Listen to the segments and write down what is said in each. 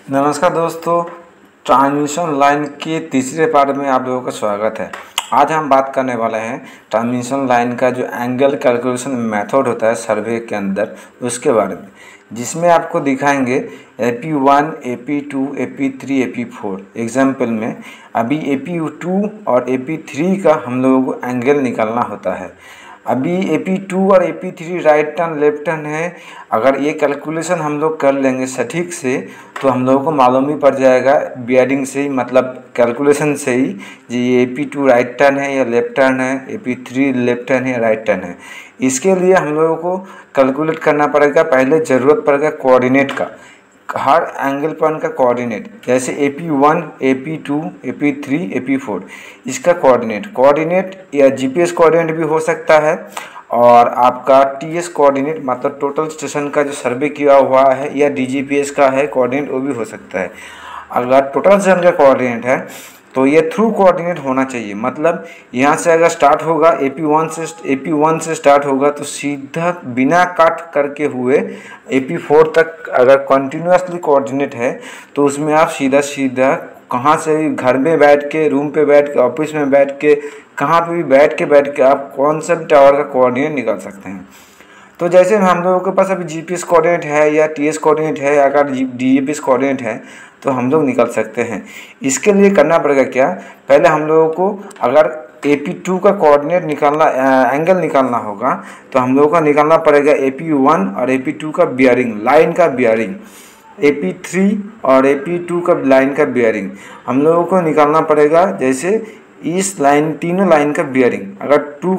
नमस्कार दोस्तों, transmission line के तीसरे पार्ट में आप लोगों का स्वागत है। आज हम बात करने वाले हैं ट्रांसमिशन लाइन का जो एंगल कैलकुलेशन मेथड होता है सर्वे के अंदर, उसके बारे में, जिसमें आपको दिखाएंगे AP1, AP2, AP3, AP4। Example में अभी AP2 और AP3 का हम लोगों को एंगल निकालना होता है। अभी AP2 और AP3 right turn left turn है। अगर ये कैलकुलेशन हम लोग कर लेंगे सटीक से तो हम लोगों को मालूम ही पड़ जाएगा बियरिंग से ही, मतलब कैलकुलेशन से ही, ये AP2 राइट टर्न है या लेफ्ट टर्न है, AP3 लेफ्ट टर्न है या राइट टर्न है। इसके लिए हम लोगों को कैलकुलेट करना पड़ेगा। पहले ज़रूरत पड़ेगा कोऑर्डिनेट का, हर एंगल पॉइंट का कोऑर्डिनेट, जैसे AP1, AP2, AP3, AP4, इसका कोऑर्डिनेट या GPS कोऑर्डिनेट भी हो सकता है, और आपका TS कोऑर्डिनेट मतलब टोटल स्टेशन का जो सर्वे किया हुआ है, या DGPS का है कोऑर्डिनेट, वो भी हो सकता है। अगर टोटल स्टेशन का कोऑर्डिनेट है तो ये थ्रू कोऑर्डिनेट होना चाहिए। मतलब यहाँ से अगर स्टार्ट होगा AP1 से स्टार्ट होगा तो सीधा बिना काट करके हुए AP4 तक अगर कंटिन्यूसली कोऑर्डिनेट है तो उसमें आप सीधा कहाँ से भी, घर में बैठ के, रूम पे बैठ के, ऑफिस में बैठ के, कहाँ पे भी बैठ के आप कौन सा भी टावर का कोऑर्डिनेट निकाल सकते हैं। तो जैसे हम लोगों के पास अभी GPS कोऑर्डिनेट है या TS कोऑर्डिनेट है, अगर DGPS कोऑर्डिनेट है तो हम लोग निकाल सकते हैं। इसके लिए करना पड़ेगा क्या, पहले हम लोगों को अगर AP2 का कोऑर्डिनेट निकालना, एंगल निकालना होगा, तो हम लोगों का निकालना पड़ेगा AP1 और AP2 का बियरिंग, लाइन का बियरिंग, AP3 और AP2 का लाइन का बियरिंग हम लोगों को निकालना पड़ेगा। जैसे इस लाइन, तीनों लाइन का बियरिंग, अगर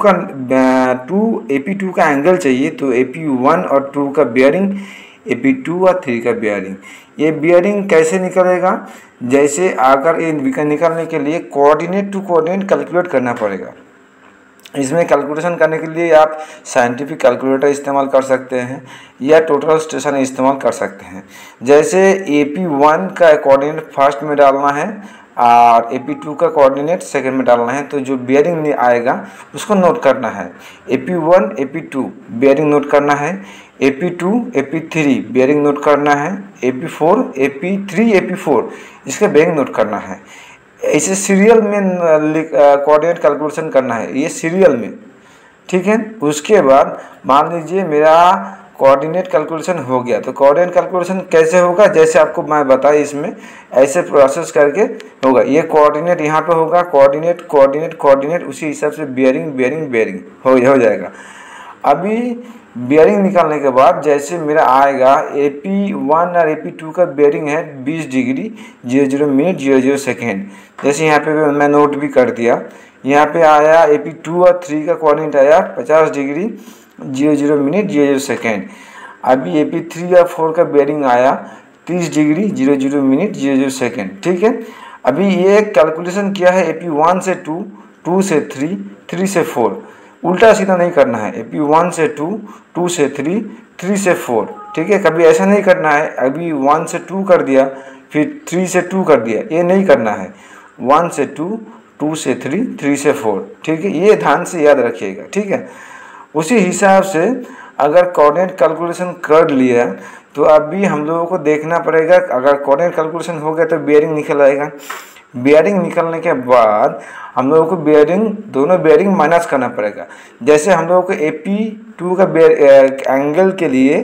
AP2 का एंगल चाहिए तो AP1 और 2 का बियरिंग, AP2 और 3 का बियरिंग। ये बियरिंग कैसे निकलेगा, जैसे अगर ये निकालने के लिए कोऑर्डिनेट टू कोऑर्डिनेट कैलकुलेट करना पड़ेगा। इसमें कैलकुलेशन करने के लिए आप साइंटिफिक कैलकुलेटर इस्तेमाल कर सकते हैं या टोटल स्टेशन इस्तेमाल कर सकते हैं। जैसे AP1 का कोऑर्डिनेट फर्स्ट में डालना है और AP2 का कोऑर्डिनेट सेकंड में डालना है, तो जो बियरिंग आएगा उसको नोट करना है। AP1, AP2 बियरिंग नोट करना है, AP2, AP3 बियरिंग नोट करना है, AP4, AP3, AP4 इसका बियरिंग नोट करना है। ऐसे सीरियल में कोऑर्डिनेट कैलकुलेशन करना है, ये सीरियल में, ठीक है। उसके बाद मान लीजिए मेरा कोऑर्डिनेट कैलकुलेशन हो गया, तो कोऑर्डिनेट कैलकुलेशन कैसे होगा, जैसे आपको मैं बताया, इसमें ऐसे प्रोसेस करके होगा। ये कोऑर्डिनेट यहाँ पे होगा, कोऑर्डिनेट उसी हिसाब से बियरिंग हो जाएगा। अभी बियरिंग निकालने के बाद जैसे मेरा आएगा AP1 और AP2 का बियरिंग है 20 डिग्री 00 मिनट 00 सेकेंड, जैसे यहाँ पे मैं नोट भी कर दिया। यहाँ पे आया AP2 और 3 का कोऑर्डिनेट आया 50 डिग्री 00 मिनट 00 सेकेंड। अभी AP3 और 4 का बियरिंग आया 30 डिग्री 00 मिनट 00 सेकेंड, ठीक है। अभी ये कैलकुलेशन किया है AP1 से 2, 2 से 3, 3 से 4, उल्टा सीधा नहीं करना है। AP1 से 2, 2 से 3, 3 से 4, ठीक है। कभी ऐसा नहीं करना है अभी 1 से 2 कर दिया फिर 3 से 2 कर दिया, ये नहीं करना है। 1 से 2, 2 से 3, 3 से 4, ठीक है। ये ध्यान से याद रखिएगा, ठीक है। उसी हिसाब से अगर कोऑर्डिनेट कैलकुलेशन कर लिया तो अभी हम लोगों को देखना पड़ेगा, अगर कोऑर्डिनेट कैलकुलेशन हो गया तो बियरिंग निकल आएगा। बियरिंग निकलने के बाद हम लोगों को दोनों बियरिंग माइनस करना पड़ेगा। जैसे हम लोगों को AP2 का एंगल के लिए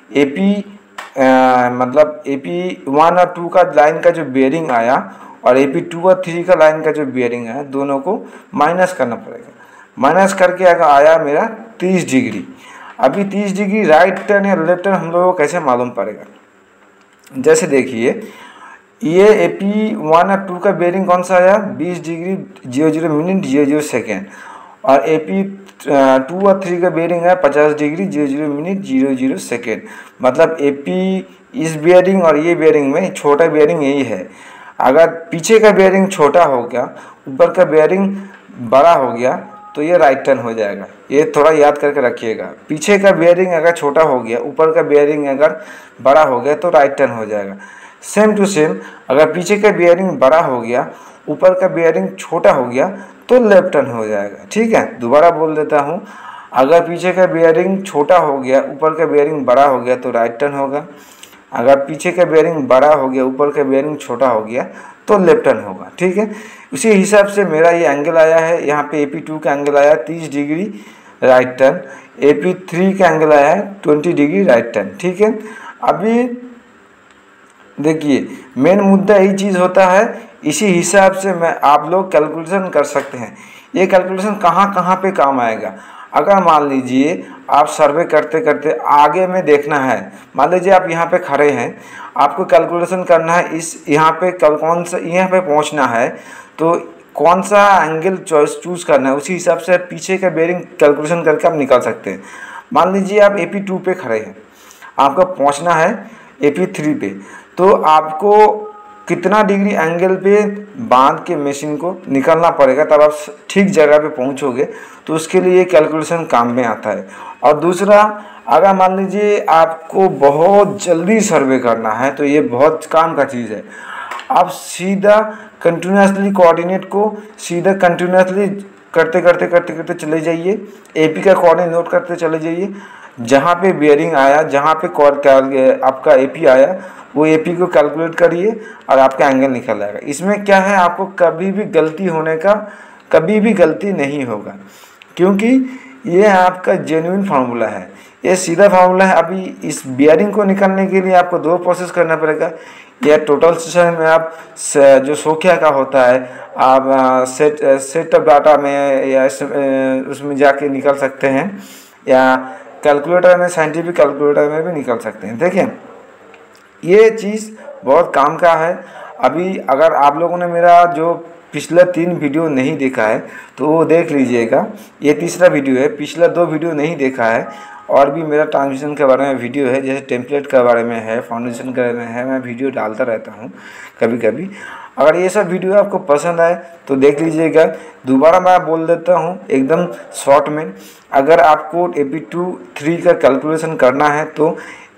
मतलब AP1 और 2 का लाइन का जो बियरिंग आया और AP2 और 3 का लाइन का जो बियरिंग है, दोनों को माइनस करना पड़ेगा। माइनस करके अगर आया मेरा 30 डिग्री, अभी 30 डिग्री राइट टर्न या लेफ्ट टर्न हम लोगों को कैसे मालूम पड़ेगा, जैसे देखिए ये AP1 और 2 का बियरिंग कौन सा आया 20 डिग्री 00 मिनट 00 सेकेंड, और AP2 और 3 का बियरिंग है 50 डिग्री 00 मिनट 00 सेकेंड। मतलब इस बियरिंग और ये बियरिंग में छोटा बियरिंग यही है। अगर पीछे का बियरिंग छोटा हो गया, ऊपर का बियरिंग बड़ा हो गया, तो ये राइट टर्न हो जाएगा। ये थोड़ा याद करके रखिएगा। पीछे का बियरिंग अगर छोटा हो गया, ऊपर का बियरिंग अगर बड़ा हो गया तो राइट टर्न हो जाएगा। सेम टू सेम अगर पीछे का बियरिंग बड़ा हो गया, ऊपर का बियरिंग छोटा हो गया तो लेफ्ट टर्न हो जाएगा, ठीक है। दोबारा बोल देता हूँ, अगर पीछे का बियरिंग छोटा हो गया, ऊपर का बियरिंग बड़ा हो गया तो राइट टर्न होगा। अगर पीछे का बेयरिंग बड़ा हो गया, ऊपर का बेयरिंग छोटा हो गया तो लेफ्ट टर्न होगा। ठीक है, उसी हिसाब से मेरा ये एंगल आया है, यहाँ पे AP2 का एंगल आया 30 डिग्री राइट टर्न, AP3 का एंगल आया है 20 डिग्री राइट टर्न। ठीक है, अभी देखिए मेन मुद्दा यही चीज़ होता है, इसी हिसाब से आप लोग कैलकुलेशन कर सकते हैं। ये कैलकुलेशन कहाँ कहाँ पे काम आएगा, अगर मान लीजिए आप सर्वे करते करते आगे में देखना है, मान लीजिए आप यहाँ पे खड़े हैं, आपको कैलकुलेशन करना है इस यहाँ पे कौन सा यहाँ पे पहुँचना है, तो कौन सा एंगल चूज़ करना है, उसी हिसाब से पीछे का बेयरिंग कैलकुलेशन करके आप निकाल सकते हैं। मान लीजिए आप AP2 पे खड़े हैं, आपको पहुँचना है AP3 पे, तो आपको कितना डिग्री एंगल पे बांध के मशीन को निकलना पड़ेगा, तब आप ठीक जगह पे पहुंचोगे। तो उसके लिए कैलकुलेशन काम में आता है। और दूसरा, अगर मान लीजिए आपको बहुत जल्दी सर्वे करना है, तो ये बहुत काम का चीज़ है। आप सीधा कंटिन्यूसली कोऑर्डिनेट को सीधा कंटिन्यूसली करते करते करते करते चले जाइए, AP का कोऑर्डिनेट नोट करते चले जाइए, जहाँ पे बेयरिंग आया, जहाँ पे आपका AP आया, वो AP को कैलकुलेट करिए और आपका एंगल निकल आएगा। इसमें क्या है, आपको कभी भी गलती होने का कभी भी गलती नहीं होगा, क्योंकि ये आपका जेन्युइन फार्मूला है, ये सीधा फार्मूला है। अभी इस बेयरिंग को निकालने के लिए आपको 2 प्रोसेस करना पड़ेगा। या टोटल सेशन में आप जो सोखिया का होता है, आप सेट ऑफ डाटा में या उसमें जाके निकाल सकते हैं, या कैलकुलेटर में, साइंटिफिक कैलकुलेटर में भी निकाल सकते हैं। देखिए ये चीज़ बहुत काम का है। अभी अगर आप लोगों ने मेरा जो पिछला 3 वीडियो नहीं देखा है तो वो देख लीजिएगा, ये तीसरा वीडियो है, पिछला 2 वीडियो नहीं देखा है। और भी मेरा ट्रांसमिशन के बारे में वीडियो है, जैसे टेम्पलेट के बारे में है, फाउंडेशन के बारे में है, मैं वीडियो डालता रहता हूँ कभी कभी। अगर ये सब वीडियो आपको पसंद आए तो देख लीजिएगा। दोबारा मैं बोल देता हूँ एकदम शॉर्ट में, अगर आपको AP2-3 का कैलकुलेशन करना है तो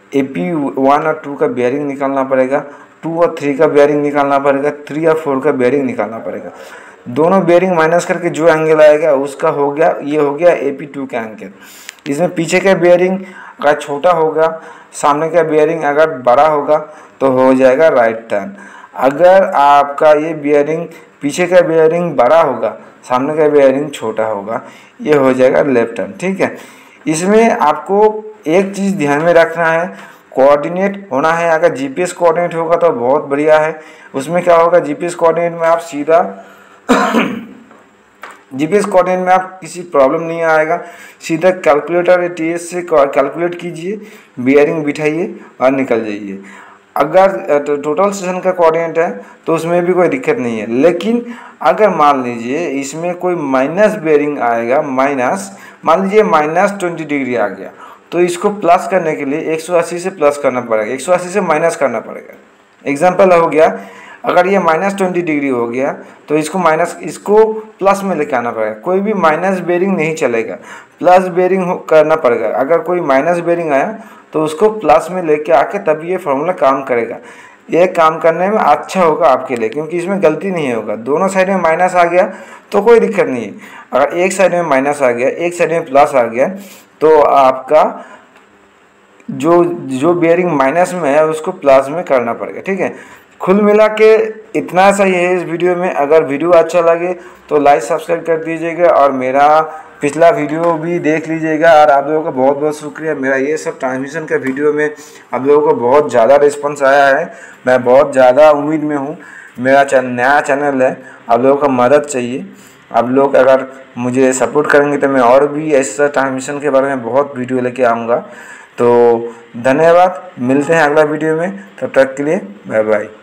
AP1 और 2 का बेयरिंग निकालना पड़ेगा, 2 और 3 का बेयरिंग निकालना पड़ेगा, 3 और 4 का बेयरिंग निकालना पड़ेगा। दोनों बेयरिंग माइनस करके जो एंगल आएगा उसका हो गया, ये हो गया AP2 का एंगल। इसमें पीछे का बेयरिंग अगर छोटा होगा, सामने का बेयरिंग अगर बड़ा होगा तो हो जाएगा राइट टर्न। अगर आपका ये बेयरिंग पीछे का बेयरिंग बड़ा होगा, सामने का बेयरिंग छोटा होगा, ये हो जाएगा लेफ्ट टर्न। ठीक है, इसमें आपको एक चीज़ ध्यान में रखना है, कोऑर्डिनेट होना है। अगर GPS कोऑर्डिनेट होगा तो बहुत बढ़िया है। उसमें क्या होगा, GPS कोऑर्डिनेट में आप सीधा GPS कोऑर्डिनेट में आप किसी प्रॉब्लम नहीं आएगा, सीधा कैलकुलेटर या TS से कैलकुलेट कीजिए, बेयरिंग बिठाइए और निकल जाइए। अगर टोटल सेशन का कोऑर्डिनेट है तो उसमें भी कोई दिक्कत नहीं है। लेकिन अगर मान लीजिए इसमें कोई माइनस बेयरिंग आएगा, मान लीजिए -20 डिग्री आ गया, तो इसको प्लस करने के लिए 180 से प्लस करना पड़ेगा, 180 से माइनस करना पड़ेगा। एग्जाम्पल हो गया, अगर ये -20 डिग्री हो गया तो इसको प्लस में लेके आना पड़ेगा। कोई भी माइनस बेयरिंग नहीं चलेगा, प्लस बेयरिंग करना पड़ेगा। अगर कोई माइनस बेयरिंग आया तो उसको प्लस में लेके आके तभी ये फार्मूला काम करेगा। ये काम करने में अच्छा होगा आपके लिए, क्योंकि इसमें गलती नहीं होगा। दोनों साइड में माइनस आ गया तो कोई दिक्कत नहीं है, अगर एक साइड में माइनस आ गया, एक साइड में प्लस आ गया, तो आपका जो बेयरिंग माइनस में है उसको प्लस में करना पड़ेगा। ठीक है, कुल मिला के इतना सा ही है इस वीडियो में। अगर वीडियो अच्छा लगे तो लाइक सब्सक्राइब कर दीजिएगा और मेरा पिछला वीडियो भी देख लीजिएगा। और आप लोगों का बहुत बहुत शुक्रिया, मेरा ये सब ट्रांसमिशन का वीडियो में आप लोगों को बहुत ज़्यादा रिस्पॉन्स आया है। मैं बहुत ज़्यादा उम्मीद में हूँ। मेरा नया चैनल है, आप लोगों का मदद चाहिए। आप लोग अगर मुझे सपोर्ट करेंगे तो मैं और भी ऐसा ट्रांसमिशन के बारे में बहुत वीडियो लेके आऊँगा। तो धन्यवाद, मिलते हैं अगला वीडियो में, तब तक के लिए बाय बाय।